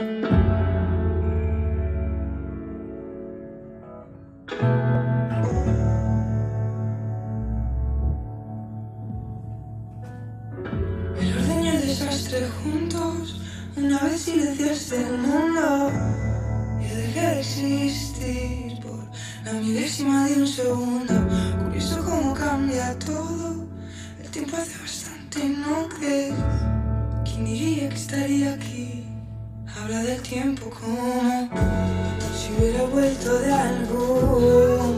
El orden y el desastre juntos. Una vez silenciaste el mundo. Yo dejé de existir por la milésima de un segundo. Curioso cómo cambia todo. El tiempo hace bastante, ¿no crees? ¿Quién diría que estaría aquí? Habla del tiempo como si hubiera vuelto de algún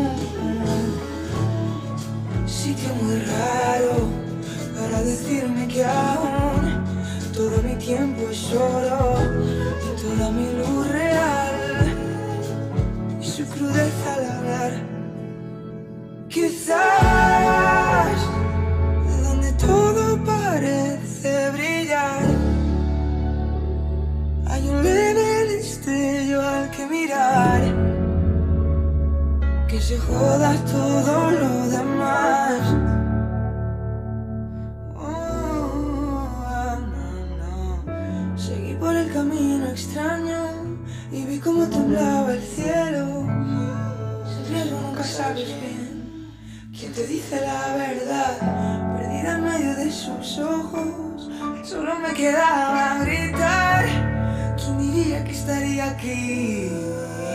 sitio muy raro para decirme que aún todo mi tiempo es oro y toda mi luz real y su crudeza al hablar. Quizás de donde todo parece brillar hay un leve destello al que mirar, que se joda todo lo demás. Seguí por el camino extraño y vi cómo temblaba el cielo. Sin riesgo nunca sabes bien quién te dice la verdad. Perdida en medio de sus ojos, solo me quedaba gritar. ¿Quién diría que estaría aquí?